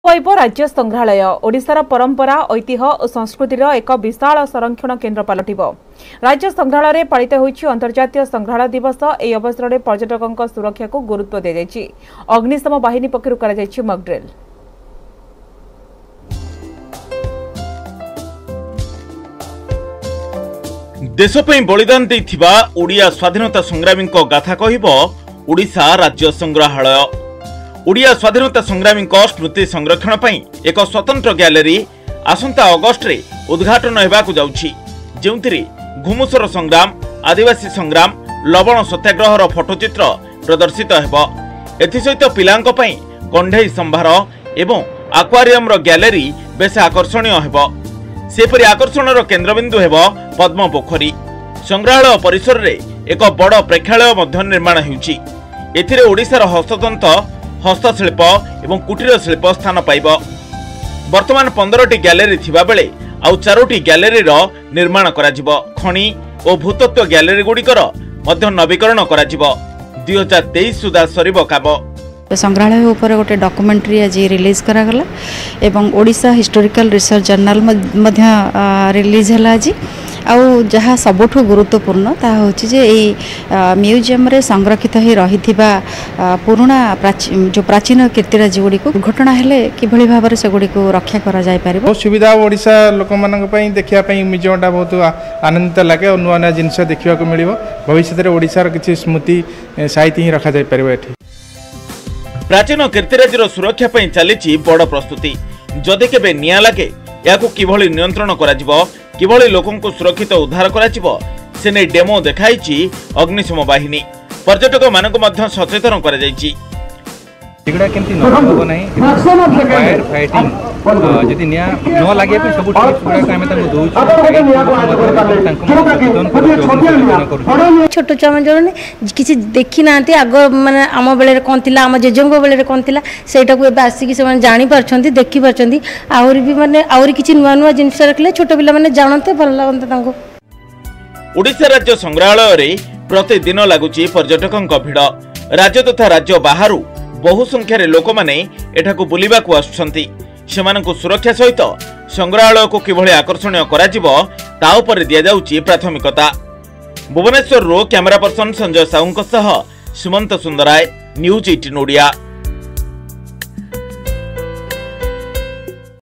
पाइब राज्य संग्रहालय ओडिशार परंपरा ऐतिह्य और संस्कृतिर एक विशाल संरक्षण केन्द्र पलटिब। राज्य संग्रहालय पालित होइछि अंतर्जातीय संग्रहालय दिवस। एही अवसर में पर्यटकों सुरक्षा को गुरुत्व दी जाइछि। अग्निशम बाहिनी पक्षरु करा जाइछि मॉक ड्रिल। देश पई बलिदान देथिबा ओडिया स्वाधीनता संग्रामी गाथा कहिबो ओडिशा राज्य संग्रहालय। ओडिया स्वाधीनता संग्रामी स्मृति संरक्षण पई एक स्वतंत्र गैलरी आसंता अगस्ट रे उद्घाटन हेबाकु जाउछि, जेउथिरे घुमुसर संग्राम, आदिवासी संग्राम, लवण सत्याग्रहर फोटोचित्र प्रदर्शित हेबो। एथि सहित पिलांक पई कंढेई संभार एवं एक्वारियम रो गैलरी बेस आकर्षणीय हेबो। सेपरि आकर्षणर केन्द्रबिंदु हेबो पद्म पोखरी। संग्रहालय परिसर रे एक बड़ प्रेक्षालय मध्य निर्माण हेउछि। एथिरे ओडिशार हस्ततंत, हस्तशिल्प एवं कुटीर शिल्प स्थान पाइब। वर्तमान 15टी गैलरी थिबा बेले आउ 4टी गैलरी रो निर्माण कराजिबो। खणी और भूतत्व गैलरी गुड़िकर मध्य नवीकरण कराजिबो। 2023 सुधा सरिबो काम। संग्रहालय ऊपर गोटे डॉक्यूमेंट्री आज रिलीज करागला एवं ओडिशा हिस्टोरिकल रिसर्च जर्नल मध्य रिलीज है आज। आउ जहाँ सबुठु गुरुत्वपूर्ण ता होछि जे एई म्यूजियम रे संरक्षित ही रहिथिबा पुराना जो प्राचीन कीर्तिराजी गुडी को घटना हेले किभली भाबरे से गुडी को रक्षा करा जाय पारिबो। बहुत सुविधा ओडिशा लोक मानक पई देखिया पई म्यूजियम टा बहुत आनंदित लागे और नुआ नुआ जिनस देखिया को मिलिबो। भविष्य रे ओडिशार किछि स्मृति साहित्य ही रखा जाय पारिबो। एठी प्राचीन कीर्तिराजीर सुरक्षा पई चलीछि बड़ प्रस्तुति। जदि केबे निया लागे याकू किभली नियंत्रण कराजिबो, किभली लोकंकु सुरक्षित उद्धार कराजिबो, से नै डेमो देखाइछि अग्निशम बाहिनी। पर्यटक मानकु मध्य सचेतन करा जाइछि। एगुडा केमति नहबो नै फायर फाइटिंग जदि निया न लागे पे सब टिप्स गुडा कामे त दोउ छोट छुआ जो किसी देखी ना आग माने आम बेले कौन थिला, आम जेजंग बेले कौन थिला सेटा को एबे आसी कि से माने जानि परछंती, देखि परछंती। आउरी भी माने आउरी किछि नुवा नुवा जिंस रखले छोट पिला माने जानते भल लागंते तांको। ओडिशा राज्य संग्रहालय रे प्रतिदिन लागुची पर्यटकों भिड़। राज्य तथा राज्य बाहरु बहु संख्यार लोक माने एठाकु बुलिबाकु आसुछंती। सेमानकु सुरक्षा सहित संग्रहालय को किभली आकर्षणीय कराजिबो ता उपरे दिया जाउची प्राथमिकता। भुवनेश्वर रो कैमरा पर्सन संजय साहू सह सुमंत सुंदराय, न्यूज 18 ओडिया।